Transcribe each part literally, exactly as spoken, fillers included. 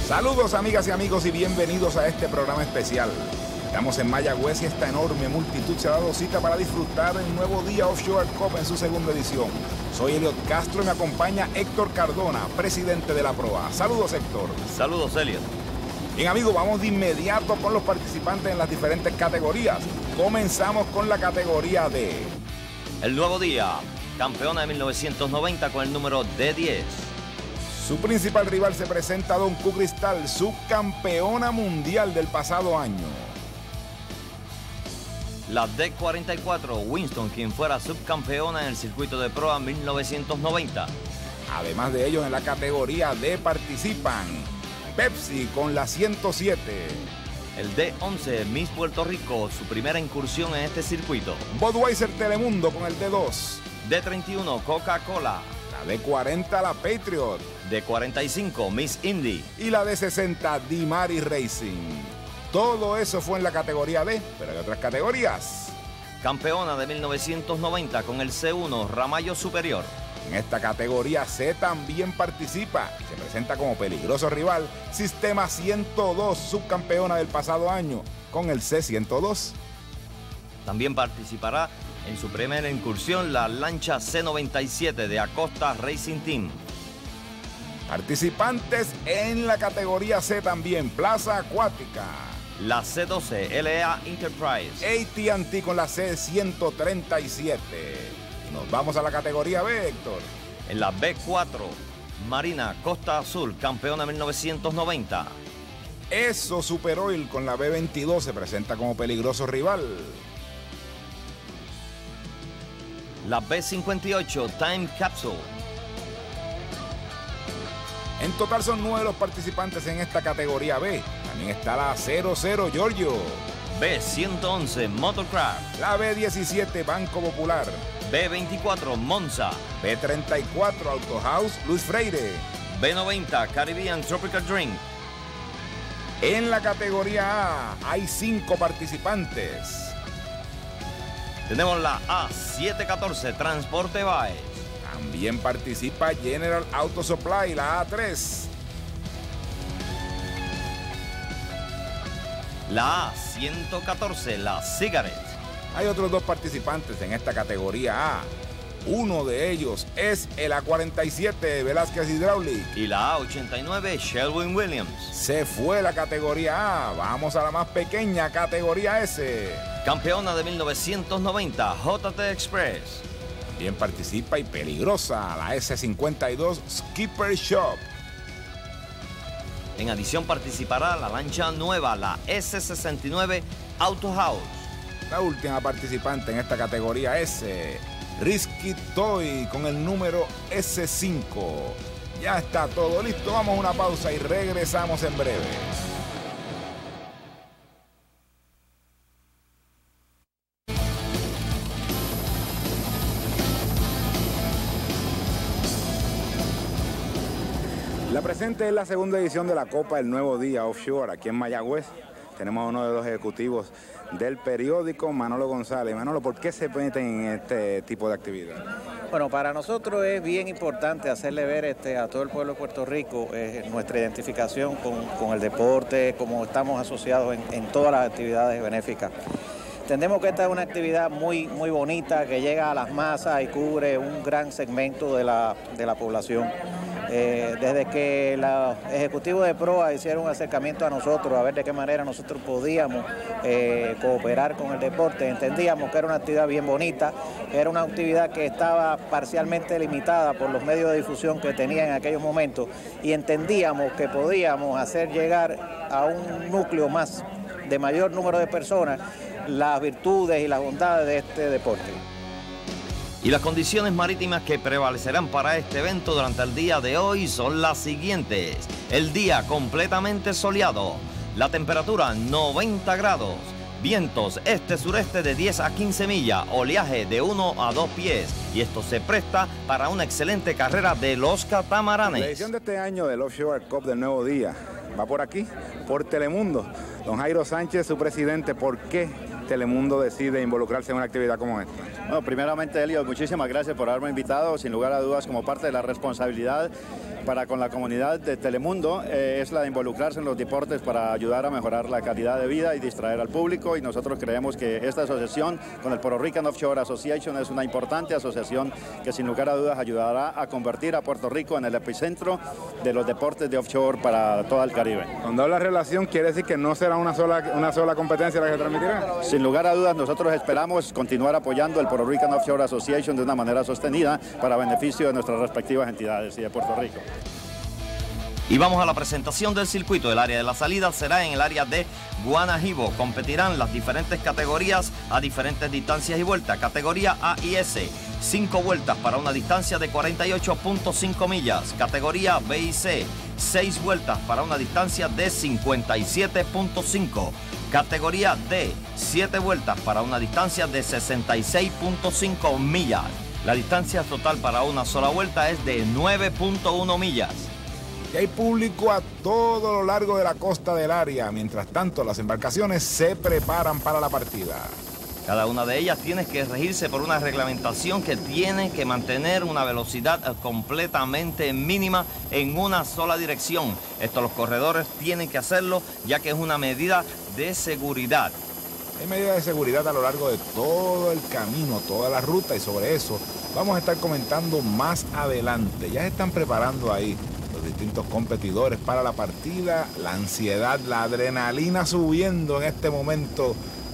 Saludos amigas y amigos y bienvenidos a este programa especial. Estamos en Mayagüez y esta enorme multitud se ha dado cita para disfrutar del nuevo día Offshore Cup en su segunda edición. Soy Eliot Castro y me acompaña Héctor Cardona, presidente de la proa. Saludos, Héctor. Saludos, Eliot. Bien, amigos, vamos de inmediato con los participantes en las diferentes categorías. Comenzamos con la categoría D. El nuevo día, campeona de mil novecientos noventa con el número D diez. Su principal rival se presenta Don Q Cristal, subcampeona mundial del pasado año. La D cuarenta y cuatro, Winston, quien fuera subcampeona en el circuito de proa mil novecientos noventa. Además de ellos, en la categoría D participan Pepsi con la ciento siete. El D once, Miss Puerto Rico, su primera incursión en este circuito. Budweiser Telemundo con el D dos. D treinta y uno, Coca-Cola. La D cuarenta, la Patriot. D cuarenta y cinco, Miss Indy. Y la D sesenta, Dimari Racing. Todo eso fue en la categoría D, pero hay otras categorías. Campeona de mil novecientos noventa con el C uno, Ramallo Superior. En esta categoría C también participa, se presenta como peligroso rival, Sistema ciento dos, subcampeona del pasado año, con el C ciento dos. También participará en su primera incursión la lancha C noventa y siete de Acosta Racing Team. Participantes en la categoría C también, Plaza Acuática. La C doce, L A Enterprise. A T and T con la C ciento treinta y siete. Y nos vamos a la categoría B, Héctor. En la B cuatro, Marina Costa Azul, campeona mil novecientos noventa. Eso Super Oil con la B veintidós se presenta como peligroso rival. La B cincuenta y ocho, Time Capsule. En total son nueve los participantes en esta categoría B. También está la cero cero Giorgio. B ciento once, Motorcraft. La B diecisiete, Banco Popular. B veinticuatro, Monza. B treinta y cuatro, Auto House, Luis Freire. B noventa, Caribbean Tropical Drink. En la categoría A hay cinco participantes. Tenemos la A setecientos catorce, Transporte Baez. También participa General Auto Supply, la A tres. La A ciento catorce, la Cigarette. Hay otros dos participantes en esta categoría A. Uno de ellos es el A cuarenta y siete, Velázquez Hydraulic. Y la A ochenta y nueve, Sherwin Williams. Se fue la categoría A. Vamos a la más pequeña, categoría S. Campeona de mil novecientos noventa, J T Express. También participa y peligrosa la S cincuenta y dos, Skipper Shop. En adición participará la lancha nueva, la S sesenta y nueve, Auto House. La última participante en esta categoría S, Risky Toy con el número S cinco. Ya está todo listo, vamos a una pausa y regresamos en breve. La presente es la segunda edición de la Copa El Nuevo Día Offshore aquí en Mayagüez. Tenemos a uno de los ejecutivos del periódico, Manolo González. Manolo, ¿por qué se meten en este tipo de actividad? Bueno, para nosotros es bien importante hacerle ver este, a todo el pueblo de Puerto Rico eh, nuestra identificación con, con el deporte, como estamos asociados en, en todas las actividades benéficas. Entendemos que esta es una actividad muy, muy bonita, que llega a las masas y cubre un gran segmento de la, de la población. Eh, desde que los ejecutivos de proa hicieron un acercamiento a nosotros a ver de qué manera nosotros podíamos eh, cooperar con el deporte, entendíamos que era una actividad bien bonita, era una actividad que estaba parcialmente limitada por los medios de difusión que tenía en aquellos momentos y entendíamos que podíamos hacer llegar a un núcleo más de mayor número de personas las virtudes y las bondades de este deporte. Y las condiciones marítimas que prevalecerán para este evento durante el día de hoy son las siguientes. El día completamente soleado, la temperatura noventa grados, vientos este-sureste de diez a quince millas, oleaje de uno a dos pies. Y esto se presta para una excelente carrera de los catamaranes. La edición de este año del Offshore Cup del Nuevo Día va por aquí, por Telemundo. Don Jairo Sánchez, su presidente, ¿por qué Telemundo decide involucrarse en una actividad como esta? Bueno, primeramente, Eliot, muchísimas gracias por haberme invitado, sin lugar a dudas, como parte de la responsabilidad para con la comunidad de Telemundo eh, es la de involucrarse en los deportes para ayudar a mejorar la calidad de vida y distraer al público, y nosotros creemos que esta asociación con el Puerto Rican Offshore Association es una importante asociación que sin lugar a dudas ayudará a convertir a Puerto Rico en el epicentro de los deportes de offshore para todo el Caribe. Cuando habla relación, ¿quiere decir que no será una sola, una sola competencia la que transmitirá? Sin lugar a dudas, nosotros esperamos continuar apoyando el Puerto Rican Offshore Association de una manera sostenida para beneficio de nuestras respectivas entidades y de Puerto Rico. Y vamos a la presentación del circuito. El área de la salida será en el área de Guanajibo. Competirán las diferentes categorías a diferentes distancias y vueltas. Categoría A y S, cinco vueltas para una distancia de cuarenta y ocho punto cinco millas. Categoría B y C, seis vueltas para una distancia de cincuenta y siete punto cinco. Categoría D, siete vueltas para una distancia de sesenta y seis punto cinco millas. La distancia total para una sola vuelta es de nueve punto uno millas. Y hay público a todo lo largo de la costa del área. Mientras tanto, las embarcaciones se preparan para la partida. Cada una de ellas tiene que regirse por una reglamentación que tiene que mantener una velocidad completamente mínima en una sola dirección. Esto los corredores tienen que hacerlo, ya que es una medida de seguridad. Hay medidas de seguridad a lo largo de todo el camino, toda la ruta, y sobre eso vamos a estar comentando más adelante. Ya se están preparando ahí los distintos competidores para la partida, la ansiedad, la adrenalina subiendo en este momento,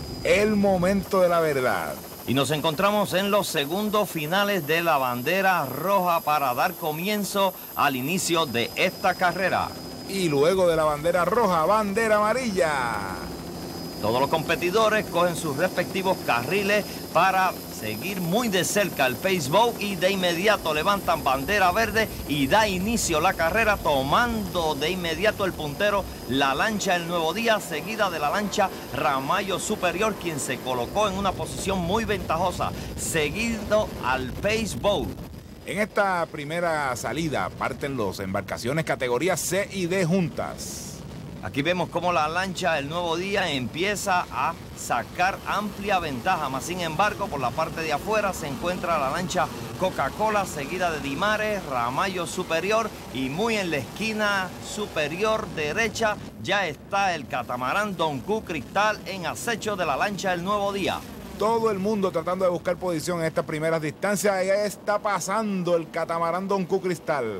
el momento de la verdad. Y nos encontramos en los segundos finales de la bandera roja para dar comienzo al inicio de esta carrera. Y luego de la bandera roja, bandera amarilla. Todos los competidores cogen sus respectivos carriles para seguir muy de cerca el paceboat y de inmediato levantan bandera verde y da inicio la carrera, tomando de inmediato el puntero la lancha El Nuevo Día, seguida de la lancha Ramallo Superior, quien se colocó en una posición muy ventajosa, seguido al paceboat. En esta primera salida parten las embarcaciones categoría C y D juntas. Aquí vemos cómo la lancha El Nuevo Día empieza a sacar amplia ventaja, más sin embargo por la parte de afuera se encuentra la lancha Coca-Cola, seguida de Dimare, Ramallo Superior, y muy en la esquina superior derecha ya está el catamarán Don Q Cristal en acecho de la lancha El Nuevo Día. Todo el mundo tratando de buscar posición en estas primeras distancias. Ahí está pasando el catamarán Don Q Cristal.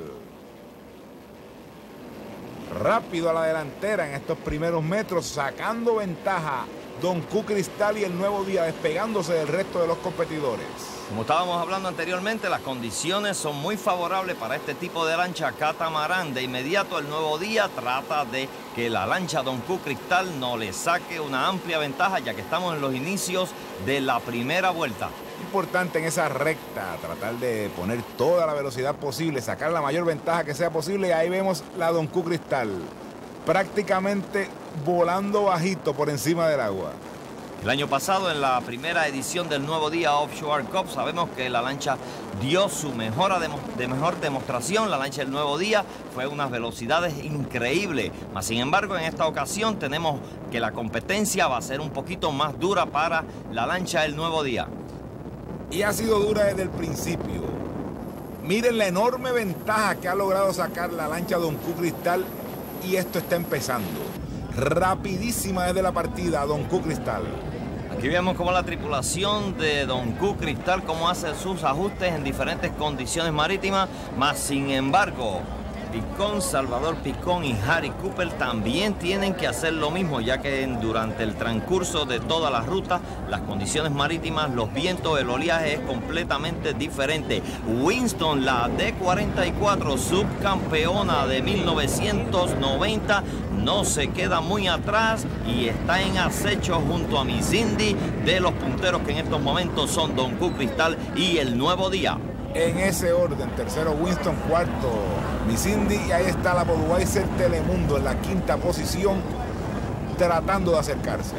Rápido a la delantera en estos primeros metros, sacando ventaja Don Q Cristal y El Nuevo Día, despegándose del resto de los competidores. Como estábamos hablando anteriormente, las condiciones son muy favorables para este tipo de lancha catamarán. De inmediato El Nuevo Día trata de que la lancha Don Q Cristal no le saque una amplia ventaja, ya que estamos en los inicios de la primera vuelta. Importante en esa recta, tratar de poner toda la velocidad posible, sacar la mayor ventaja que sea posible, y ahí vemos la Don Q Cristal prácticamente volando bajito por encima del agua. El año pasado, en la primera edición del Nuevo Día Offshore Cup, sabemos que la lancha dio su mejor, de mejor demostración. La lancha El Nuevo Día fue unas velocidades increíbles. Mas, sin embargo, en esta ocasión tenemos que la competencia va a ser un poquito más dura para la lancha El Nuevo Día. Y ha sido dura desde el principio. Miren la enorme ventaja que ha logrado sacar la lancha Don Q Cristal, y esto está empezando. Rapidísima desde la partida Don Q Cristal. Aquí vemos cómo la tripulación de Don Q Cristal cómo hace sus ajustes en diferentes condiciones marítimas, más sin embargo Picón, Salvador Picón y Harry Cooper también tienen que hacer lo mismo, ya que durante el transcurso de toda la ruta, las condiciones marítimas, los vientos, el oleaje es completamente diferente. Winston, la D cuarenta y cuatro, subcampeona de mil novecientos noventa, no se queda muy atrás y está en acecho junto a Miss Indy de los punteros, que en estos momentos son Don Q Cristal y El Nuevo Día. En ese orden, tercero Winston, cuarto Miss Indy, y ahí está la Budweiser Telemundo en la quinta posición, tratando de acercarse.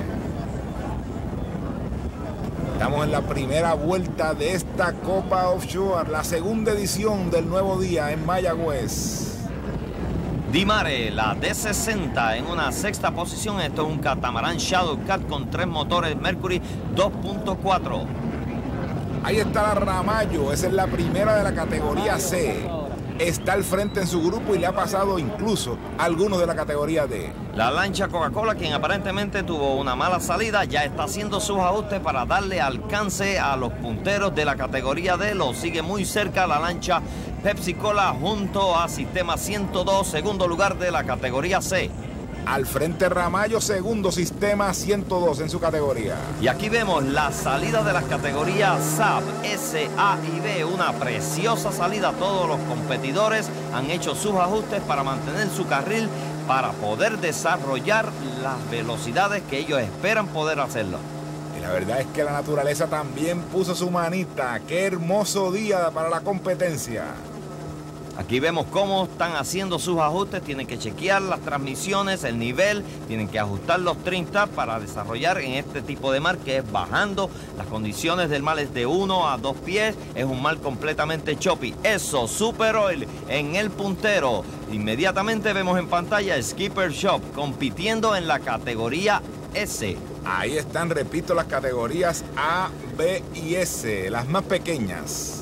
Estamos en la primera vuelta de esta Copa Offshore, la segunda edición del Nuevo Día en Mayagüez. Dimare, la D sesenta, en una sexta posición. Esto es un catamarán Shadowcat con tres motores Mercury dos punto cuatro. Ahí está la Ramallo, esa es la primera de la categoría C. está al frente en su grupo y le ha pasado incluso a algunos de la categoría D. La lancha Coca-Cola, quien aparentemente tuvo una mala salida, ya está haciendo sus ajustes para darle alcance a los punteros de la categoría D. Lo sigue muy cerca la lancha Pepsi Cola junto a Sistema ciento dos, segundo lugar de la categoría C. Al frente Ramallo, segundo, Sistema ciento dos en su categoría. Y aquí vemos la salida de las categorías S A B, S, A y B. Una preciosa salida. Todos los competidores han hecho sus ajustes para mantener su carril, para poder desarrollar las velocidades que ellos esperan poder hacerlo. Y la verdad es que la naturaleza también puso su manita. ¡Qué hermoso día para la competencia! Aquí vemos cómo están haciendo sus ajustes. Tienen que chequear las transmisiones, el nivel, tienen que ajustar los trinta para desarrollar en este tipo de mar que es bajando. Las condiciones del mar es de uno a dos pies, es un mar completamente choppy. Eso, Super Oil en el puntero. Inmediatamente vemos en pantalla Skipper Shop compitiendo en la categoría S. Ahí están, repito, las categorías A, B y S, las más pequeñas.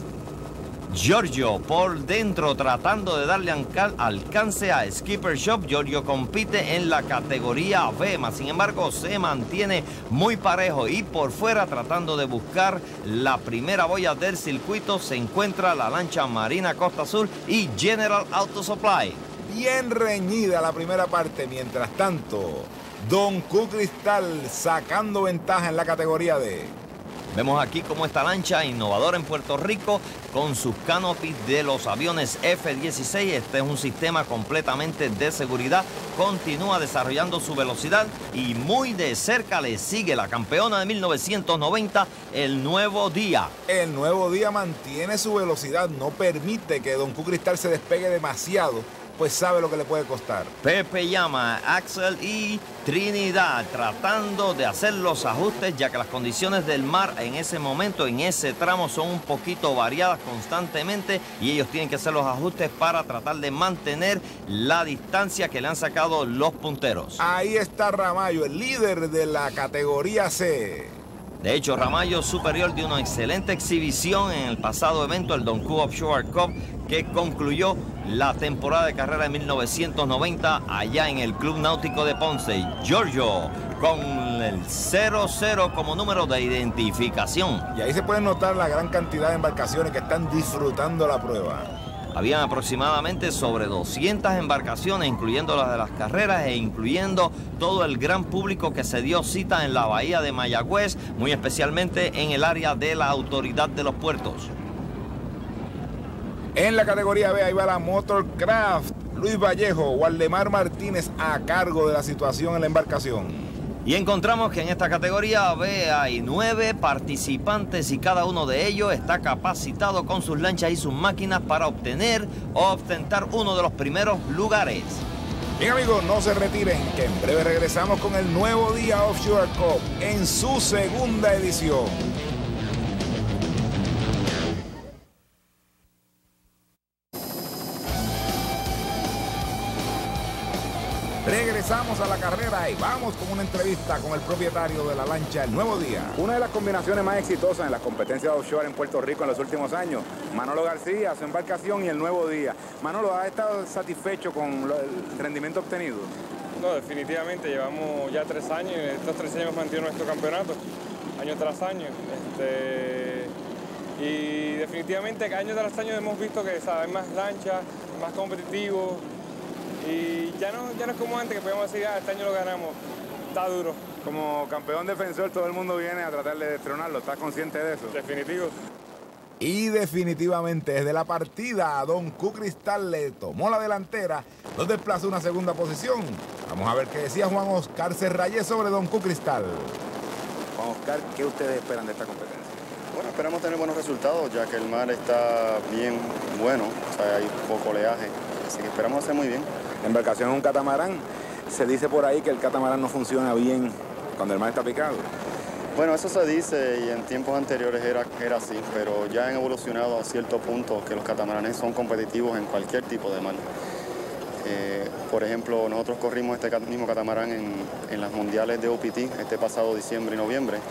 Giorgio por dentro tratando de darle alcance a Skipper Shop. Giorgio compite en la categoría B, mas sin embargo se mantiene muy parejo y por fuera tratando de buscar la primera boya del circuito se encuentra la lancha Marina Costa Azul y General Auto Supply. Bien reñida la primera parte, mientras tanto Don Q Cristal sacando ventaja en la categoría D. Vemos aquí cómo esta lancha innovadora en Puerto Rico con sus canopies de los aviones F dieciséis. Este es un sistema completamente de seguridad. Continúa desarrollando su velocidad y muy de cerca le sigue la campeona de mil novecientos noventa, el Nuevo Día. El Nuevo Día mantiene su velocidad, no permite que Don Q Cristal se despegue demasiado, pues sabe lo que le puede costar. Pepe Llama, Axel y Trinidad tratando de hacer los ajustes, ya que las condiciones del mar en ese momento, en ese tramo, son un poquito variadas constantemente y ellos tienen que hacer los ajustes para tratar de mantener la distancia que le han sacado los punteros. Ahí está Ramallo, el líder de la categoría C. De hecho, Ramallo Superior dio una excelente exhibición en el pasado evento, el Don Q Offshore Cup, que concluyó la temporada de carrera de mil novecientos noventa allá en el Club Náutico de Ponce. Giorgio con el cero cero como número de identificación. Y ahí se puede notar la gran cantidad de embarcaciones que están disfrutando la prueba. Habían aproximadamente sobre doscientas embarcaciones, incluyendo las de las carreras e incluyendo todo el gran público que se dio cita en la bahía de Mayagüez, muy especialmente en el área de la Autoridad de los Puertos. En la categoría B, ahí va la Motorcraft. Luis Vallejo, Waldemar Martínez a cargo de la situación en la embarcación. Y encontramos que en esta categoría B hay nueve participantes y cada uno de ellos está capacitado con sus lanchas y sus máquinas para obtener o ostentar uno de los primeros lugares. Bien amigos, no se retiren, que en breve regresamos con el Nuevo Día Offshore Cup en su segunda edición. Regresamos a la carrera y vamos con una entrevista con el propietario de la lancha El Nuevo Día. Una de las combinaciones más exitosas en las competencias de offshore en Puerto Rico en los últimos años. Manolo García, su embarcación y El Nuevo Día. Manolo, ¿has estado satisfecho con el rendimiento obtenido? No, definitivamente. Llevamos ya tres años y estos tres años hemos mantenido nuestro campeonato, año tras año. Este, y definitivamente año tras año hemos visto que ¿sabes? Hay más lanchas, más competitivos. Y ya no, ya no es como antes, que podíamos decir, ah, este año lo ganamos. Está duro. Como campeón defensor, todo el mundo viene a tratar de destronarlo. ¿Estás consciente de eso? Definitivo. Y definitivamente, desde la partida, Don Q Cristal le tomó la delantera, los desplazó a una segunda posición. Vamos a ver qué decía Juan Oscar Serrayes sobre Don Q Cristal. Juan Oscar, ¿qué ustedes esperan de esta competencia? Bueno, esperamos tener buenos resultados, ya que el mar está bien bueno, o sea, hay poco oleaje, así que esperamos hacer muy bien. La embarcación es un catamarán. Se dice por ahí que el catamarán no funciona bien cuando el mar está picado. Bueno, eso se dice y en tiempos anteriores era, era así, pero ya han evolucionado a cierto punto que los catamaranes son competitivos en cualquier tipo de mar. Eh, por ejemplo, nosotros corrimos este mismo catamarán en, en las mundiales de O P T este pasado diciembre y noviembre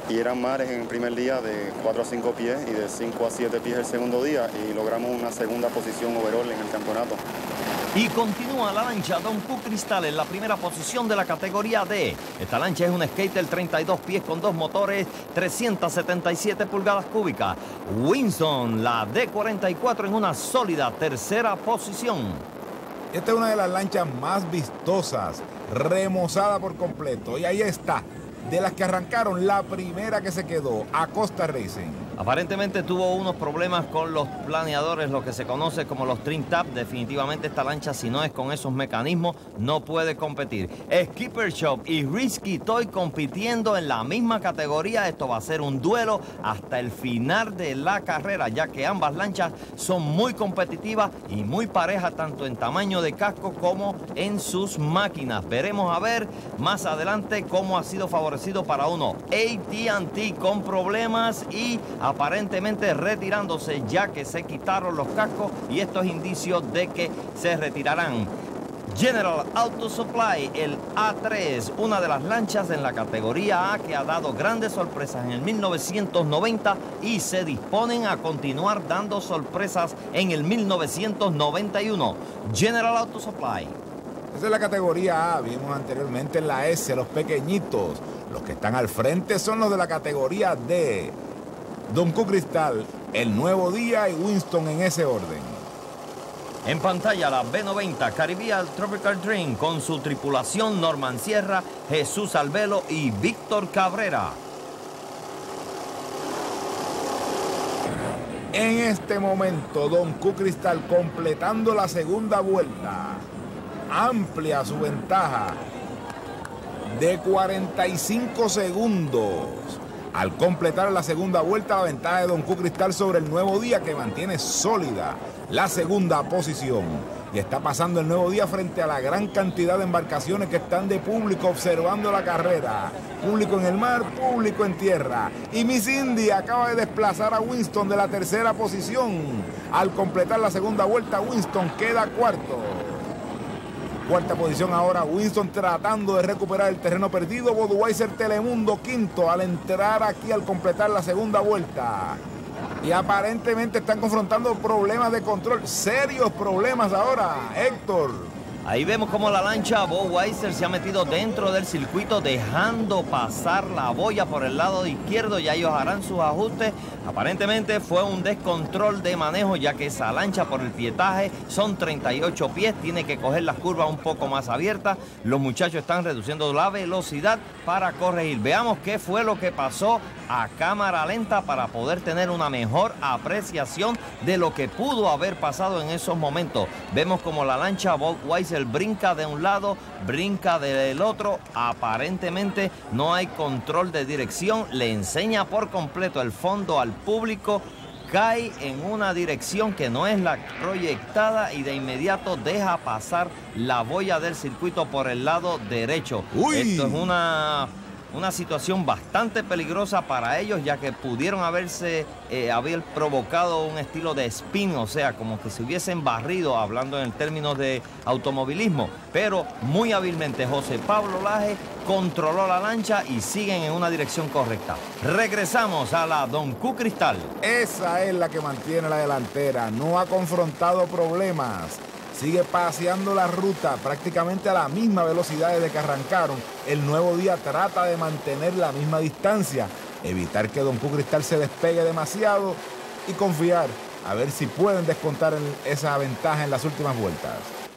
y eran mares en el primer día de cuatro a cinco pies y de cinco a siete pies el segundo día, y logramos una segunda posición overall en el campeonato. Y continúa la lancha Don Q Cristal en la primera posición de la categoría D. Esta lancha es un skater treinta y dos pies con dos motores, trescientas setenta y siete pulgadas cúbicas. Winston, la D cuarenta y cuatro, en una sólida tercera posición. Esta es una de las lanchas más vistosas, remozada por completo. Y ahí está, de las que arrancaron, la primera que se quedó, Acosta Racing. Aparentemente tuvo unos problemas con los planeadores, lo que se conoce como los trim tab. Definitivamente esta lancha, si no es con esos mecanismos, no puede competir. Skipper Shop y Risky Toy compitiendo en la misma categoría. Esto va a ser un duelo hasta el final de la carrera, ya que ambas lanchas son muy competitivas y muy parejas, tanto en tamaño de casco como en sus máquinas. Veremos a ver más adelante cómo ha sido favorecido para uno A T and T con problemas y aparentemente retirándose, ya que se quitaron los cascos, y estos indicios de que se retirarán. General Auto Supply, el A tres, una de las lanchas en la categoría A que ha dado grandes sorpresas en el mil novecientos noventa y se disponen a continuar dando sorpresas en el mil novecientos noventa y uno. General Auto Supply. Esa es la categoría A, vimos anteriormente en la S, los pequeñitos. Los que están al frente son los de la categoría D. Don Q Cristal, el Nuevo Día y Winston en ese orden. En pantalla la B noventa Caribbean Tropical Dream con su tripulación Norman Sierra, Jesús Albelo y Víctor Cabrera. En este momento, Don Q Cristal completando la segunda vuelta. Amplia su ventaja de cuarenta y cinco segundos. Al completar la segunda vuelta, la ventaja de Don Q Cristal sobre el Nuevo Día, que mantiene sólida la segunda posición. Y está pasando el Nuevo Día frente a la gran cantidad de embarcaciones que están de público observando la carrera. Público en el mar, público en tierra. Y Miss Indy acaba de desplazar a Winston de la tercera posición. Al completar la segunda vuelta, Winston queda cuarto. Cuarta posición ahora, Winston tratando de recuperar el terreno perdido. Budweiser Telemundo quinto al entrar aquí al completar la segunda vuelta. Y aparentemente están confrontando problemas de control, serios problemas ahora, Héctor. Ahí vemos como la lancha Budweiser se ha metido dentro del circuito, dejando pasar la boya por el lado izquierdo. Ya ellos harán sus ajustes. Aparentemente fue un descontrol de manejo, ya que esa lancha por el pietaje son treinta y ocho pies, tiene que coger las curvas un poco más abiertas. Los muchachos están reduciendo la velocidad para corregir. Veamos qué fue lo que pasó a cámara lenta para poder tener una mejor apreciación de lo que pudo haber pasado en esos momentos. Vemos como la lancha Budweiser brinca de un lado, brinca del otro. Aparentemente no hay control de dirección. Le enseña por completo el fondo al público. Cae en una dirección que no es la proyectada y de inmediato deja pasar la boya del circuito por el lado derecho. Uy. Esto es una... Una situación bastante peligrosa para ellos, ya que pudieron haberse eh, haber provocado un estilo de spin, o sea, como que se hubiesen barrido, hablando en términos de automovilismo. Pero muy hábilmente José Pablo Laje controló la lancha y siguen en una dirección correcta. Regresamos a la Don Q Cristal. Esa es la que mantiene la delantera, no ha confrontado problemas. Sigue paseando la ruta prácticamente a la misma velocidad desde que arrancaron. El Nuevo Día trata de mantener la misma distancia, evitar que Don Q Cristal se despegue demasiado y confiar a ver si pueden descontar esa ventaja en las últimas vueltas.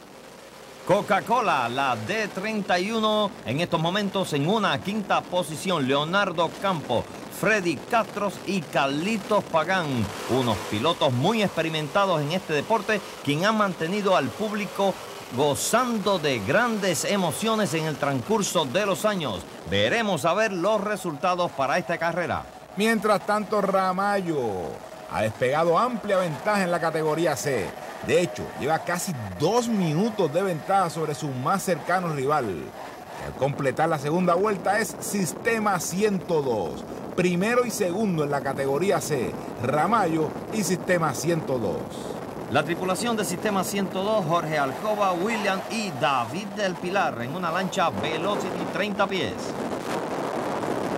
Coca-Cola, la D treinta y uno, en estos momentos en una quinta posición. Leonardo Campos, Freddy Castros y Carlitos Pagán, unos pilotos muy experimentados en este deporte, quien han mantenido al público gozando de grandes emociones en el transcurso de los años. Veremos a ver los resultados para esta carrera. Mientras tanto, Ramallo ha despegado amplia ventaja en la categoría C. De hecho, lleva casi dos minutos de ventaja sobre su más cercano rival. Al completar la segunda vuelta es Sistema ciento dos. Primero y segundo en la categoría C, Ramallo y Sistema ciento dos. La tripulación de Sistema ciento dos, Jorge Alcoba, William y David del Pilar, en una lancha Velocity treinta pies.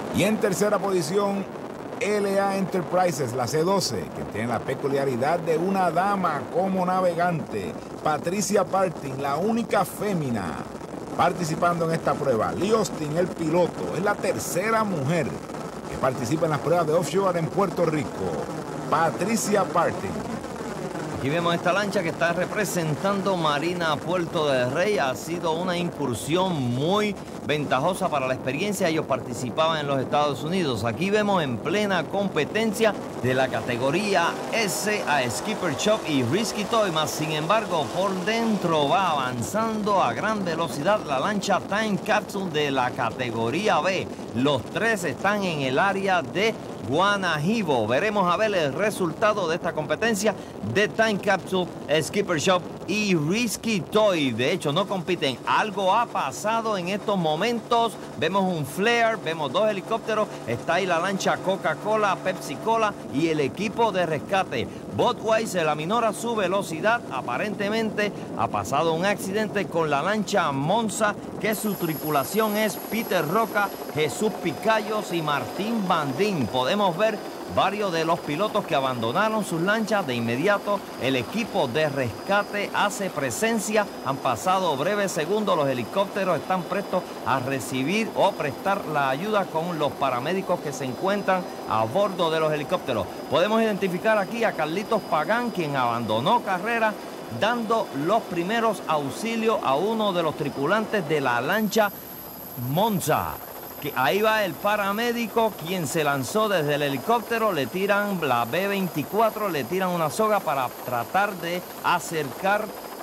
Y en tercera posición, L A Enterprises, la C doce, que tiene la peculiaridad de una dama como navegante, Patricia Partin, la única fémina participando en esta prueba. Lee Austin, el piloto, es la tercera mujer que participa en las pruebas de offshore en Puerto Rico. Patricia Partin. Aquí vemos esta lancha que está representando Marina Puerto del Rey. Ha sido una incursión muy ventajosa para la experiencia. Ellos participaban en los Estados Unidos. Aquí vemos en plena competencia de la categoría S a Skipper Shop y Risky Toy. Más sin embargo, por dentro va avanzando a gran velocidad la lancha Time Capsule de la categoría B. Los tres están en el área de Guanajibo. Veremos a ver el resultado de esta competencia de Time Capsule, Skipper Shop y Risky Toy. De hecho, no compiten. Algo ha pasado en estos momentos. Vemos un flare, vemos dos helicópteros. Está ahí la lancha Coca-Cola, Pepsi-Cola y el equipo de rescate. Budweiser aminora su velocidad. Aparentemente ha pasado un accidente con la lancha Monza, que su tripulación es Peter Roca, Jesús Picayos y Martín Bandín. Podemos ver varios de los pilotos que abandonaron sus lanchas. De inmediato el equipo de rescate hace presencia. Han pasado breves segundos, los helicópteros están prestos a recibir o prestar la ayuda con los paramédicos que se encuentran a bordo de los helicópteros. Podemos identificar aquí a Carlitos Pagán, quien abandonó carrera, dando los primeros auxilios a uno de los tripulantes de la lancha Monza. Que ahí va el paramédico, quien se lanzó desde el helicóptero. Le tiran la B veinticuatro, le tiran una soga para tratar de acercar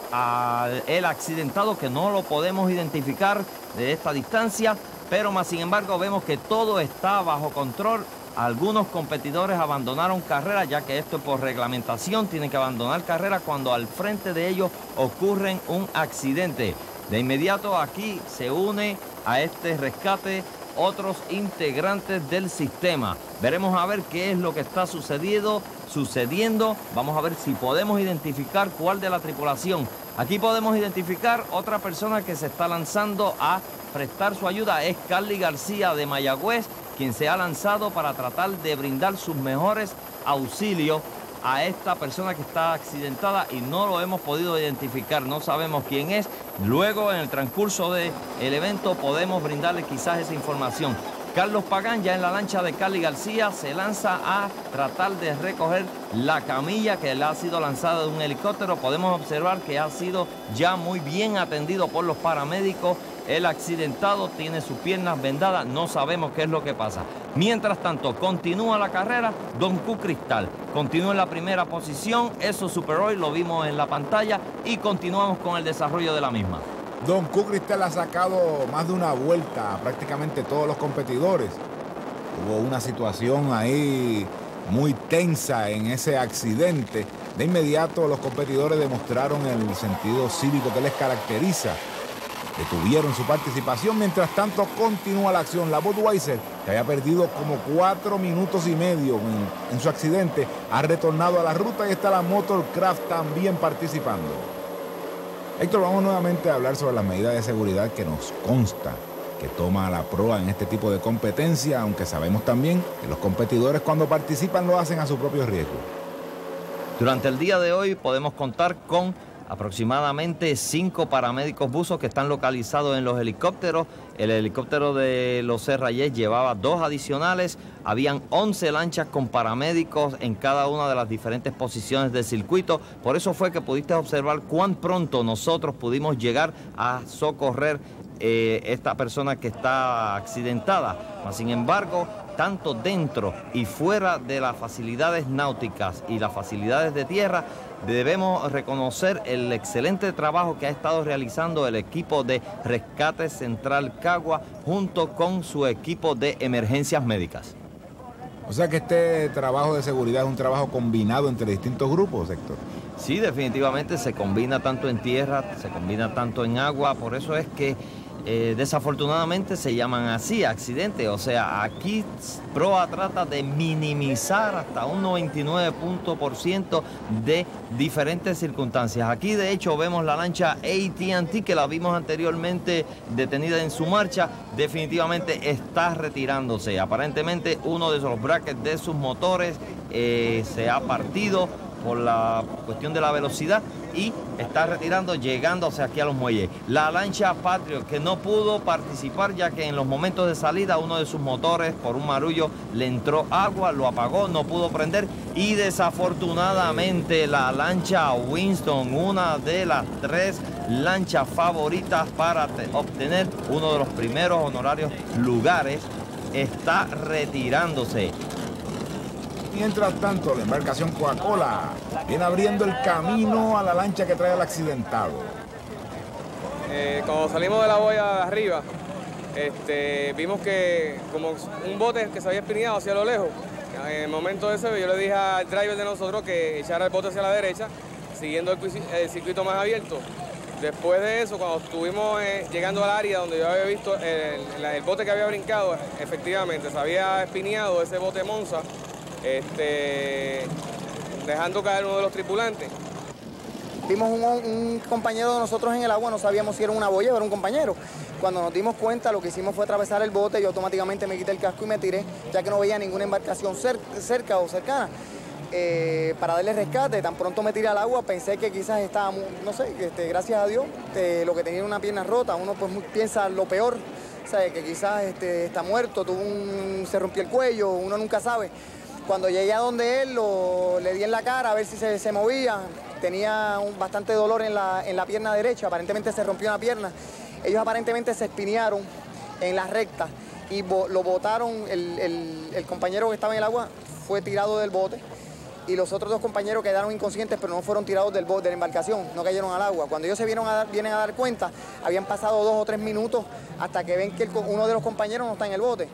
al accidentado, que no lo podemos identificar de esta distancia, pero más sin embargo vemos que todo está bajo control. Algunos competidores abandonaron carrera, ya que esto por reglamentación tienen que abandonar carrera cuando al frente de ellos ocurre un accidente. De inmediato aquí se une a este rescate otros integrantes del sistema. Veremos a ver qué es lo que está sucediendo, sucediendo. Vamos a ver si podemos identificar cuál de la tripulación. Aquí podemos identificar otra persona que se está lanzando a prestar su ayuda. Es Carly García de Mayagüez, quien se ha lanzado para tratar de brindar sus mejores auxilios a esta persona que está accidentada y no lo hemos podido identificar, no sabemos quién es. Luego, en el transcurso del evento, podemos brindarle quizás esa información. Carlos Pagán, ya en la lancha de Carly García, se lanza a tratar de recoger la camilla que le ha sido lanzada de un helicóptero. Podemos observar que ha sido ya muy bien atendido por los paramédicos. El accidentado tiene sus piernas vendadas, no sabemos qué es lo que pasa. Mientras tanto, continúa la carrera. Don Q Cristal continúa en la primera posición. Eso superó y lo vimos en la pantalla. Y continuamos con el desarrollo de la misma. Don Q Cristal ha sacado más de una vuelta a prácticamente todos los competidores. Hubo una situación ahí muy tensa en ese accidente. De inmediato los competidores demostraron el sentido cívico que les caracteriza. Detuvieron su participación. Mientras tanto continúa la acción. La Budweiser, que había perdido como cuatro minutos y medio en, en su accidente, ha retornado a la ruta y está la Motorcraft también participando. Héctor, vamos nuevamente a hablar sobre las medidas de seguridad que nos consta que toma la proa en este tipo de competencia, aunque sabemos también que los competidores cuando participan lo hacen a su propio riesgo. Durante el día de hoy podemos contar con aproximadamente cinco paramédicos buzos que están localizados en los helicópteros. El helicóptero de los C Rayet llevaba dos adicionales. Habían once lanchas con paramédicos en cada una de las diferentes posiciones del circuito. Por eso fue que pudiste observar cuán pronto nosotros pudimos llegar a socorrer eh, esta persona que está accidentada. Mas, sin embargo, tanto dentro y fuera de las facilidades náuticas y las facilidades de tierra, debemos reconocer el excelente trabajo que ha estado realizando el equipo de Rescate Central Cagua junto con su equipo de emergencias médicas. O sea que este trabajo de seguridad es un trabajo combinado entre distintos grupos, Héctor. Sí, definitivamente se combina tanto en tierra, se combina tanto en agua. Por eso es que eh, desafortunadamente se llaman así, accidentes. O sea, aquí Proa trata de minimizar hasta un noventa y nueve por ciento de diferentes circunstancias. Aquí de hecho vemos la lancha A T and T, que la vimos anteriormente detenida en su marcha, definitivamente está retirándose. Aparentemente uno de esos brackets de sus motores eh, se ha partido por la cuestión de la velocidad y está retirando, llegándose aquí a los muelles. La lancha Patriot, que no pudo participar ya que en los momentos de salida uno de sus motores por un marullo le entró agua, lo apagó, no pudo prender, y desafortunadamente la lancha Winston, una de las tres lanchas favoritas para obtener uno de los primeros honorarios lugares, está retirándose. Mientras tanto, la embarcación Coca-Cola viene abriendo el camino a la lancha que trae al accidentado. Eh, cuando salimos de la boya de arriba, este, vimos que como un bote que se había espineado hacia lo lejos. En el momento ese yo le dije al driver de nosotros que echara el bote hacia la derecha, siguiendo el, el circuito más abierto. Después de eso, cuando estuvimos eh, llegando al área donde yo había visto el, el bote que había brincado, efectivamente se había espineado ese bote Monza, Este, dejando caer uno de los tripulantes. Vimos un, un compañero de nosotros en el agua, no sabíamos si era una boya o era un compañero. Cuando nos dimos cuenta, lo que hicimos fue atravesar el bote, yo automáticamente me quité el casco y me tiré, ya que no veía ninguna embarcación cer cerca o cercana, eh, para darle rescate. Tan pronto me tiré al agua, pensé que quizás estaba, no sé, este, gracias a Dios, este, lo que tenía una pierna rota, uno pues piensa lo peor, ¿sabe? Que quizás este, está muerto, tuvo un, se rompió el cuello, uno nunca sabe. Cuando llegué a donde él, lo, le di en la cara a ver si se, se movía. Tenía un, bastante dolor en la, en la pierna derecha, aparentemente se rompió una pierna. Ellos aparentemente se espinearon en la recta y bo, lo botaron, el, el, el compañero que estaba en el agua fue tirado del bote y los otros dos compañeros quedaron inconscientes, pero no fueron tirados del bote, de la embarcación, no cayeron al agua. Cuando ellos se vieron a dar, vienen a dar cuenta, habían pasado dos o tres minutos hasta que ven que el, uno de los compañeros no está en el bote.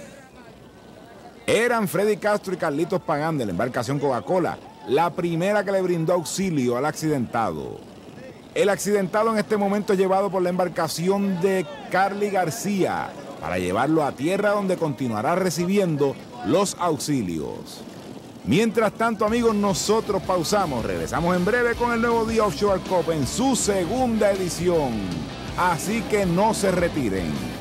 Eran Freddy Castro y Carlitos Pagán de la embarcación Coca-Cola, la primera que le brindó auxilio al accidentado. El accidentado en este momento es llevado por la embarcación de Carly García para llevarlo a tierra, donde continuará recibiendo los auxilios. Mientras tanto, amigos, nosotros pausamos. Regresamos en breve con el nuevo Día Offshore Cup en su segunda edición. Así que no se retiren.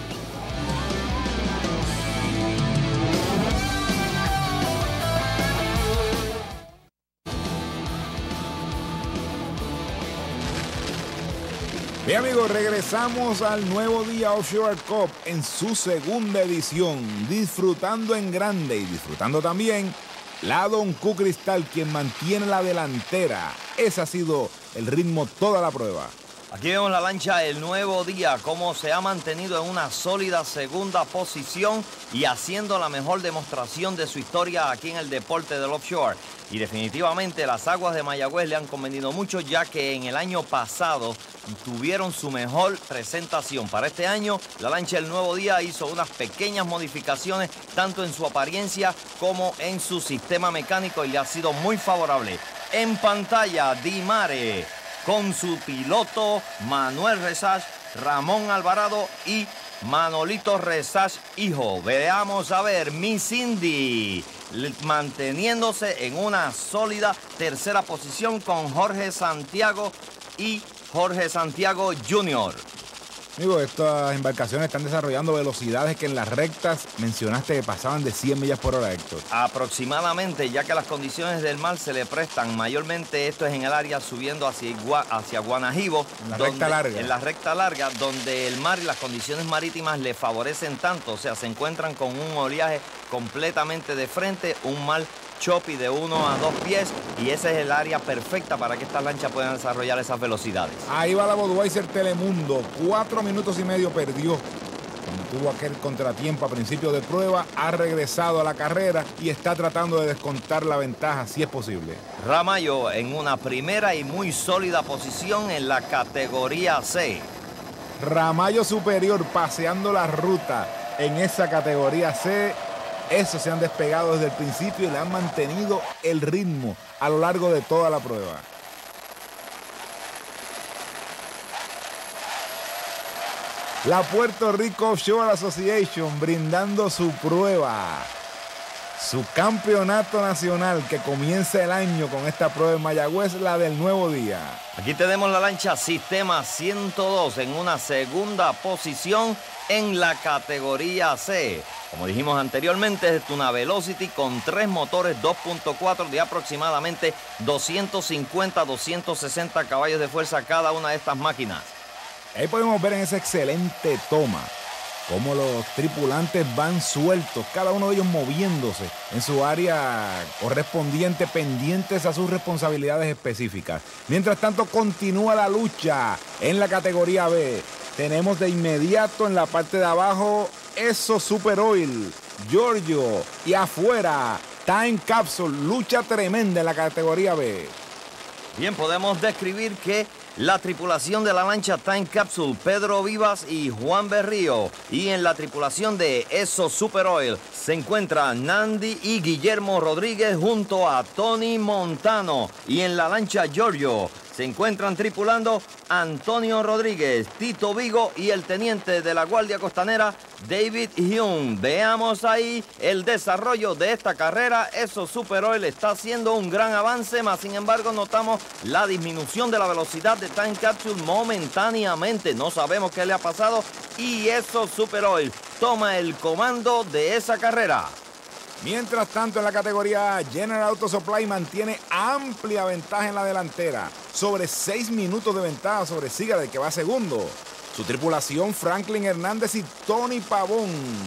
Bien, amigos, regresamos al nuevo Día Offshore Cup en su segunda edición, disfrutando en grande y disfrutando también la Don Q Cristal, quien mantiene la delantera. Ese ha sido el ritmo toda la prueba. Aquí vemos la lancha El Nuevo Día, cómo se ha mantenido en una sólida segunda posición y haciendo la mejor demostración de su historia aquí en el deporte del offshore. Y definitivamente las aguas de Mayagüez le han convenido mucho, ya que en el año pasado tuvieron su mejor presentación. Para este año, la lancha El Nuevo Día hizo unas pequeñas modificaciones, tanto en su apariencia como en su sistema mecánico, y le ha sido muy favorable. En pantalla, Di Mare, con su piloto Manuel Resach, Ramón Alvarado y Manolito Resach, hijo. Veamos a ver, Miss Indy manteniéndose en una sólida tercera posición con Jorge Santiago y Jorge Santiago junior Amigo, estas embarcaciones están desarrollando velocidades que en las rectas mencionaste que pasaban de cien millas por hora, Héctor. Aproximadamente, ya que las condiciones del mar se le prestan. Mayormente esto es en el área subiendo hacia, Igua, hacia Guanajibo. En la donde, recta larga. En la recta larga, donde el mar y las condiciones marítimas le favorecen tanto. O sea, se encuentran con un oleaje completamente de frente, un mar choppy de uno a dos pies, y ese es el área perfecta para que estas lanchas puedan desarrollar esas velocidades. Ahí va la Budweiser Telemundo, cuatro minutos y medio perdió. Cuando tuvo aquel contratiempo a principio de prueba, ha regresado a la carrera y está tratando de descontar la ventaja si es posible. Ramallo en una primera y muy sólida posición en la categoría C. Ramallo Superior paseando la ruta en esa categoría C. Esos se han despegado desde el principio y le han mantenido el ritmo a lo largo de toda la prueba. La Puerto Rico Offshore Association brindando su prueba, su campeonato nacional que comienza el año con esta prueba en Mayagüez, la del Nuevo Día. Aquí tenemos la lancha Sistema ciento dos en una segunda posición en la categoría C. Como dijimos anteriormente, es una Velocity con tres motores dos punto cuatro de aproximadamente doscientos cincuenta a doscientos sesenta caballos de fuerza cada una de estas máquinas. Ahí podemos ver en esa excelente toma cómo los tripulantes van sueltos, cada uno de ellos moviéndose en su área correspondiente, pendientes a sus responsabilidades específicas. Mientras tanto, continúa la lucha en la categoría B. Tenemos de inmediato en la parte de abajo Esso Super Oil, Giorgio, y afuera Time Capsule, lucha tremenda en la categoría B. Bien, podemos describir que la tripulación de la lancha Time Capsule, Pedro Vivas y Juan Berrío, y en la tripulación de Esso Super Oil se encuentran Nandi y Guillermo Rodríguez junto a Tony Montano, y en la lancha Giorgio se encuentran tripulando Antonio Rodríguez, Tito Vigo y el teniente de la Guardia Costanera David Hume. Veamos ahí el desarrollo de esta carrera. Esso Super Oil está haciendo un gran avance, mas sin embargo notamos la disminución de la velocidad de Time Capsule momentáneamente. No sabemos qué le ha pasado y Esso Super Oil toma el comando de esa carrera. Mientras tanto, en la categoría A, General Auto Supply mantiene amplia ventaja en la delantera, sobre seis minutos de ventaja sobre Seager, que va segundo. Su tripulación, Franklin Hernández y Tony Pavón,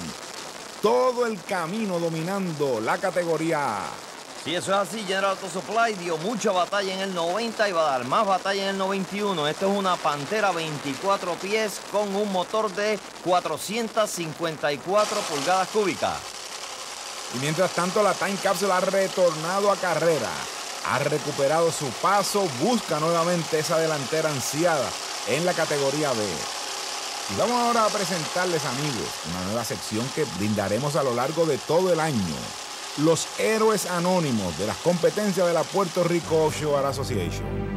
todo el camino dominando la categoría A. Si eso es así, General Auto Supply dio mucha batalla en el noventa y va a dar más batalla en el noventa y uno. Esto es una Pantera veinticuatro pies con un motor de cuatrocientas cincuenta y cuatro pulgadas cúbicas. Y mientras tanto, la Time Capsule ha retornado a carrera, ha recuperado su paso, busca nuevamente esa delantera ansiada en la categoría B. Y vamos ahora a presentarles, amigos, una nueva sección que brindaremos a lo largo de todo el año. Los héroes anónimos de las competencias de la Puerto Rico Offshore Association.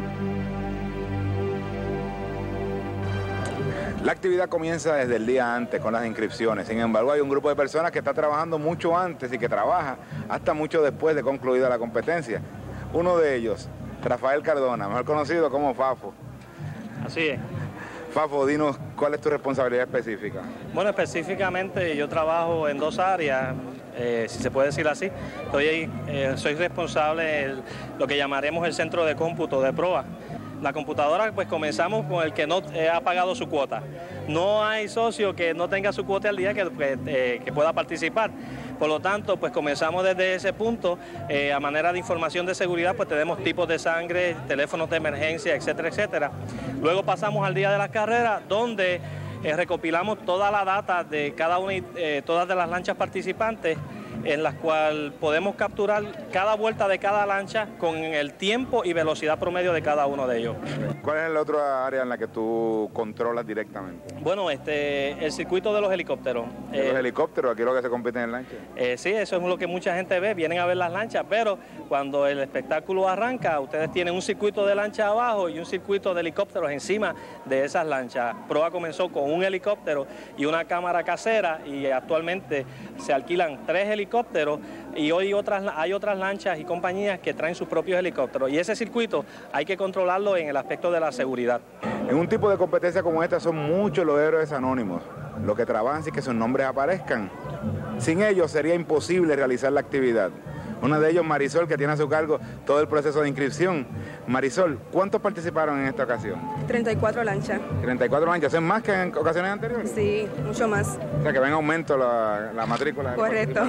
La actividad comienza desde el día antes con las inscripciones. Sin embargo, hay un grupo de personas que está trabajando mucho antes y que trabaja hasta mucho después de concluida la competencia. Uno de ellos, Rafael Cardona, mejor conocido como Fafo. Así es. Fafo, dinos, ¿cuál es tu responsabilidad específica? Bueno, específicamente yo trabajo en dos áreas, eh, si se puede decir así. Estoy ahí, eh, soy responsable de lo que llamaremos el centro de cómputo de proa. La computadora, pues comenzamos con el que no eh, ha pagado su cuota. No hay socio que no tenga su cuota al día que, que, eh, que pueda participar. Por lo tanto, pues comenzamos desde ese punto. Eh, a manera de información de seguridad, pues tenemos tipos de sangre, teléfonos de emergencia, etcétera, etcétera. Luego pasamos al día de las carreras, donde eh, recopilamos toda la data de cada una, eh, todas de las lanchas participantes, en las cuales podemos capturar cada vuelta de cada lancha con el tiempo y velocidad promedio de cada uno de ellos. ¿Cuál es la otra área en la que tú controlas directamente? Bueno, este, el circuito de los helicópteros. ¿De los eh, helicópteros? ¿Aquí es lo que se compite en lancha? Eh, sí, eso es lo que mucha gente ve, vienen a ver las lanchas, pero cuando el espectáculo arranca, ustedes tienen un circuito de lancha abajo y un circuito de helicópteros encima de esas lanchas. Proa comenzó con un helicóptero y una cámara casera y actualmente se alquilan tres helicópteros helicópteros y hoy otras, hay otras lanchas y compañías que traen sus propios helicópteros y ese circuito hay que controlarlo en el aspecto de la seguridad. En un tipo de competencia como esta son muchos los héroes anónimos, los que trabajan sin que sus nombres aparezcan. Sin ellos sería imposible realizar la actividad. Uno de ellos, Marisol, que tiene a su cargo todo el proceso de inscripción. Marisol, ¿cuántos participaron en esta ocasión? treinta y cuatro lanchas. treinta y cuatro lanchas, ¿es más que en ocasiones anteriores? Sí, mucho más. O sea, que va en aumento la, la matrícula. Correcto.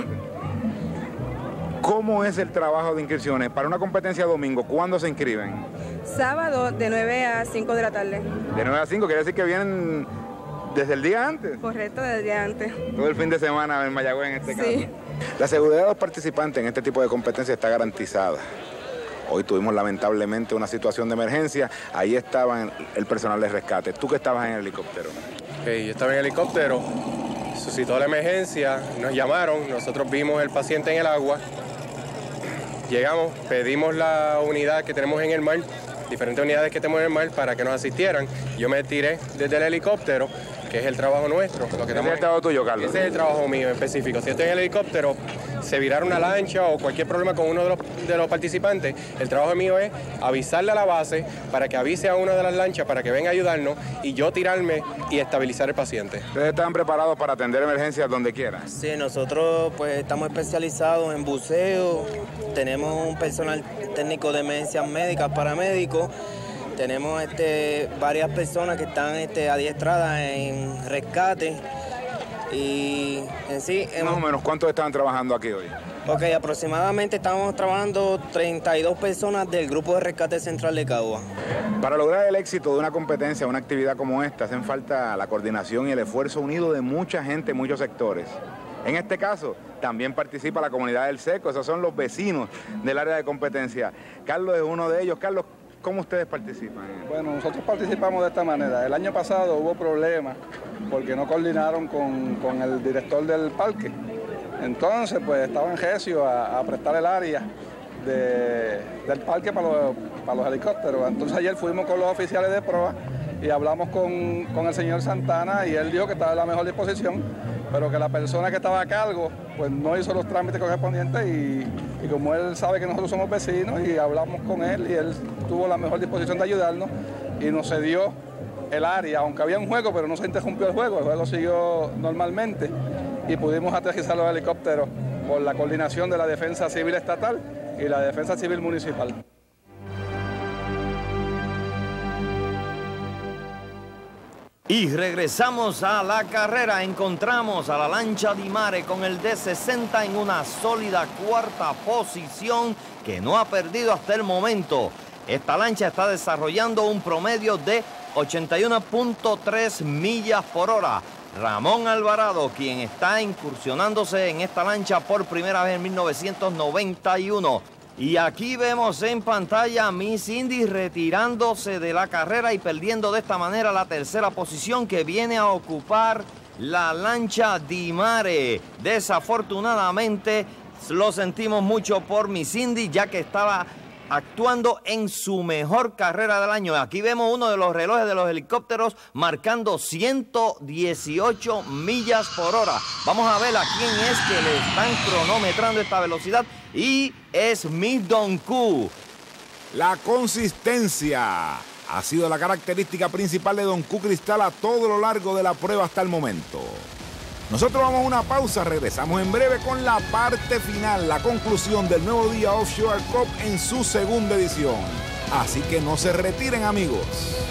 ¿Cómo es el trabajo de inscripciones? Para una competencia domingo, ¿cuándo se inscriben? Sábado de nueve a cinco de la tarde. De nueve a cinco, quiere decir que vienen desde el día antes. Correcto, desde el día antes. Todo el fin de semana en Mayagüez en este caso. Sí. La seguridad de los participantes en este tipo de competencia está garantizada. Hoy tuvimos lamentablemente una situación de emergencia. Ahí estaba el personal de rescate. ¿Tú que estabas en el helicóptero? Okay, yo estaba en el helicóptero, suscitó la emergencia, nos llamaron, nosotros vimos el paciente en el agua. Llegamos, pedimos la unidad que tenemos en el mar, diferentes unidades que tenemos en el mar para que nos asistieran. Yo me tiré desde el helicóptero, que es el trabajo nuestro. Lo que ¿Ese es el trabajo tuyo, Carlos? Ese es el trabajo mío en específico. Si estoy en el helicóptero, se virara una lancha o cualquier problema con uno de los, de los participantes, el trabajo mío es avisarle a la base para que avise a una de las lanchas para que venga a ayudarnos y yo tirarme y estabilizar el paciente. ¿Ustedes están preparados para atender emergencias donde quiera? Sí, nosotros pues estamos especializados en buceo, tenemos un personal técnico de emergencias médicas, paramédicos, tenemos este, varias personas que están este, adiestradas en rescate y en sí... Más o menos, ¿cuántos están trabajando aquí hoy? Ok, aproximadamente estamos trabajando treinta y dos personas del Grupo de Rescate Central de Cagua. Para lograr el éxito de una competencia, una actividad como esta, hacen falta la coordinación y el esfuerzo unido de mucha gente en muchos sectores. En este caso, también participa la comunidad del Seco, esos son los vecinos del área de competencia. Carlos es uno de ellos. Carlos, ¿cómo ustedes participan? Bueno, nosotros participamos de esta manera. El año pasado hubo problemas porque no coordinaron con, con el director del parque. Entonces, pues estaban recios a, a prestar el área de, del parque para los, para los helicópteros. Entonces ayer fuimos con los oficiales de proa y hablamos con, con el señor Santana y él dijo que estaba en la mejor disposición, pero que la persona que estaba a cargo pues no hizo los trámites correspondientes y, y como él sabe que nosotros somos vecinos y hablamos con él y él tuvo la mejor disposición de ayudarnos y nos cedió el área, aunque había un juego, pero no se interrumpió el juego, el juego siguió normalmente y pudimos aterrizar los helicópteros por la coordinación de la Defensa Civil Estatal y la Defensa Civil Municipal. Y regresamos a la carrera. Encontramos a la lancha Di Mare con el D sesenta en una sólida cuarta posición que no ha perdido hasta el momento. Esta lancha está desarrollando un promedio de ochenta y uno punto tres millas por hora. Ramón Alvarado, quien está incursionándose en esta lancha por primera vez en mil novecientos noventa y uno. Y aquí vemos en pantalla a Miss Indy retirándose de la carrera y perdiendo de esta manera la tercera posición que viene a ocupar la lancha Di Mare. Desafortunadamente lo sentimos mucho por Miss Indy, ya que estaba actuando en su mejor carrera del año. Aquí vemos uno de los relojes de los helicópteros marcando ciento dieciocho millas por hora. Vamos a ver a quién es que le están cronometrando esta velocidad y es Miss Donku. La consistencia ha sido la característica principal de Donku Cristal a todo lo largo de la prueba hasta el momento. Nosotros vamos a una pausa, regresamos en breve con la parte final, la conclusión del nuevo día Offshore Cup en su segunda edición. Así que no se retiren, amigos.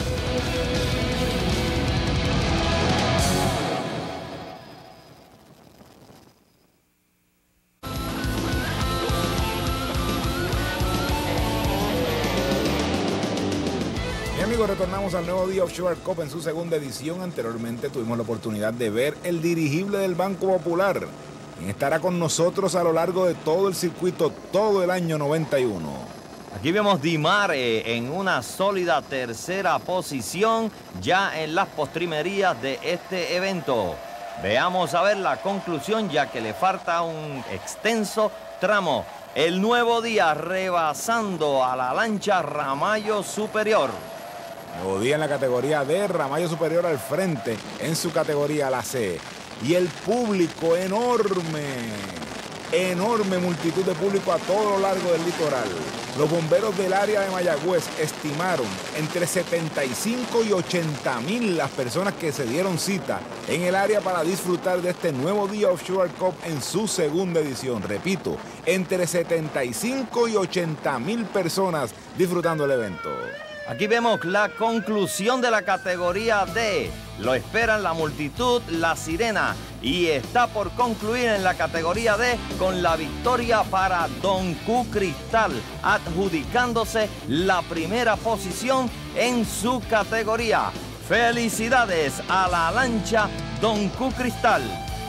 Retornamos al nuevo día Offshore Cup en su segunda edición. Anteriormente tuvimos la oportunidad de ver el dirigible del Banco Popular, quien estará con nosotros a lo largo de todo el circuito, todo el año noventa y uno. Aquí vemos Di Mare en una sólida tercera posición ya en las postrimerías de este evento. Veamos a ver la conclusión, ya que le falta un extenso tramo. El nuevo día rebasando a la lancha Ramallo Superior. Nuevo día en la categoría D, Ramallo Superior al frente en su categoría, la C. Y el público enorme, enorme multitud de público a todo lo largo del litoral. Los bomberos del área de Mayagüez estimaron entre setenta y cinco y ochenta mil las personas que se dieron cita en el área para disfrutar de este nuevo día Offshore Cup en su segunda edición. Repito, entre setenta y cinco y ochenta mil personas disfrutando el evento. Aquí vemos la conclusión de la categoría D. Lo esperan la multitud, la sirena. Y está por concluir en la categoría D con la victoria para Donku Cristal, adjudicándose la primera posición en su categoría. Felicidades a la lancha Donku Cristal.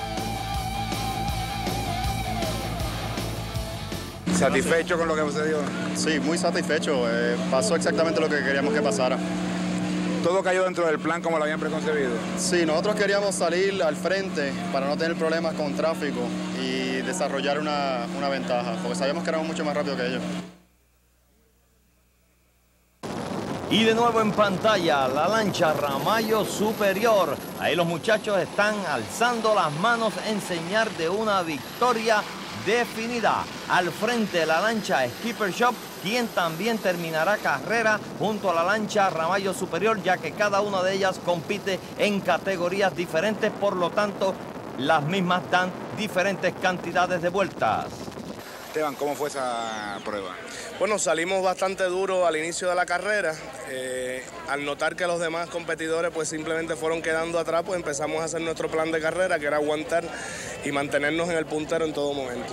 ¿Satisfecho con lo que sucedió? Sí, muy satisfecho. Eh, pasó exactamente lo que queríamos que pasara. ¿Todo cayó dentro del plan como lo habían preconcebido? Sí, nosotros queríamos salir al frente para no tener problemas con tráfico y desarrollar una, una ventaja, porque sabíamos que éramos mucho más rápidos que ellos. Y de nuevo en pantalla, la lancha Ramallo Superior. Ahí los muchachos están alzando las manos en señal de una victoria definida. Al frente la lancha Skipper Shop, quien también terminará carrera junto a la lancha Ramallo Superior, ya que cada una de ellas compite en categorías diferentes, por lo tanto, las mismas dan diferentes cantidades de vueltas. Esteban, ¿cómo fue esa prueba? Bueno, salimos bastante duro al inicio de la carrera. Eh, al notar que los demás competidores pues simplemente fueron quedando atrás, pues empezamos a hacer nuestro plan de carrera, que era aguantar y mantenernos en el puntero en todo momento.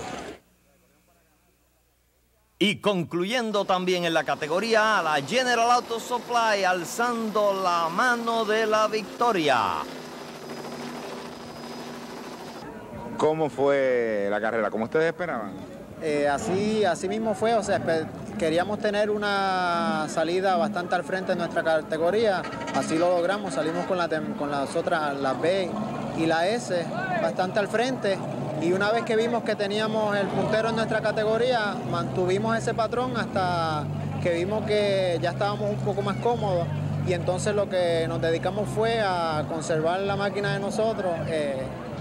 Y concluyendo también en la categoría A, la General Auto Supply alzando la mano de la victoria. ¿Cómo fue la carrera? ¿Cómo ustedes esperaban? Eh, así, así mismo fue, o sea, queríamos tener una salida bastante al frente en nuestra categoría, así lo logramos, salimos con, la, con las otras, las B y la S, bastante al frente, y una vez que vimos que teníamos el puntero en nuestra categoría, mantuvimos ese patrón hasta que vimos que ya estábamos un poco más cómodos, y entonces lo que nos dedicamos fue a conservar la máquina de nosotros. Eh,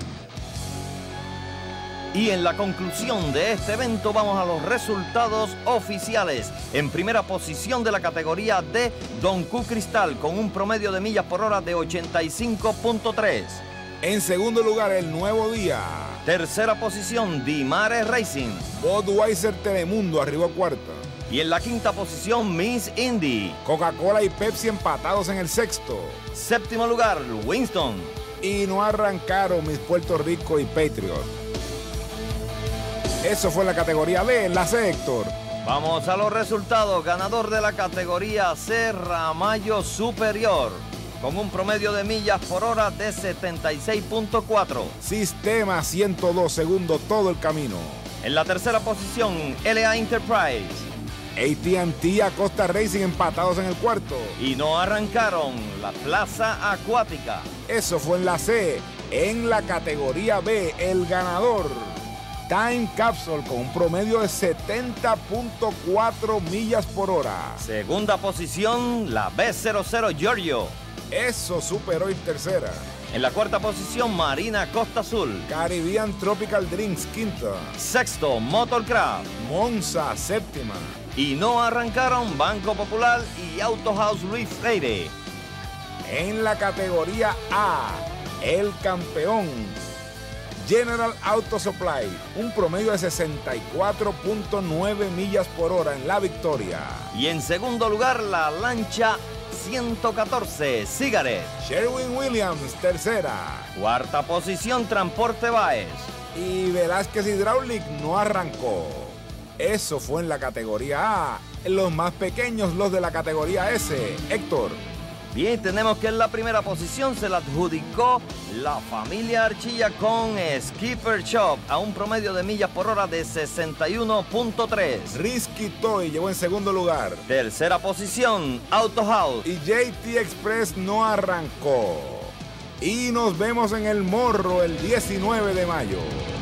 Y en la conclusión de este evento vamos a los resultados oficiales. En primera posición de la categoría D, Don Q Cristal con un promedio de millas por hora de ochenta y cinco punto tres. En segundo lugar, el Nuevo Día. Tercera posición, Dimare Racing. Budweiser Telemundo arribó cuarta. Y en la quinta posición, Miss Indy. Coca-Cola y Pepsi empatados en el sexto. Séptimo lugar, Winston. Y no arrancaron Miss Puerto Rico y Patriot. Eso fue la categoría B, la C, Héctor. Vamos a los resultados. Ganador de la categoría C, Ramallo Superior, con un promedio de millas por hora de setenta y seis punto cuatro. Sistema ciento dos segundos todo el camino. En la tercera posición, L A Enterprise. A T and T Acosta Racing empatados en el cuarto. Y no arrancaron la Plaza Acuática. Eso fue en la C. En la categoría B, el ganador, Time Capsule, con un promedio de setenta punto cuatro millas por hora. Segunda posición, la B cero cero Giorgio. Eso superó en tercera. En la cuarta posición, Marina Costa Azul. Caribbean Tropical Drinks, quinta. Sexto, Motorcraft. Monza, séptima. Y no arrancaron Banco Popular y Auto House Luis Freire. En la categoría A, el campeón, General Auto Supply, un promedio de sesenta y cuatro punto nueve millas por hora en la victoria. Y en segundo lugar, la lancha ciento catorce, Cigarette. Sherwin Williams, tercera. Cuarta posición, Transporte Baez. Y Velázquez Hydraulic no arrancó. Eso fue en la categoría A. Los más pequeños, los de la categoría S. Héctor. Bien, tenemos que en la primera posición se la adjudicó la familia Archilla con Skipper Shop a un promedio de millas por hora de sesenta y uno punto tres. Risky Toy llegó en segundo lugar. Tercera posición, Auto House. Y J T Express no arrancó. Y nos vemos en el Morro el diecinueve de mayo.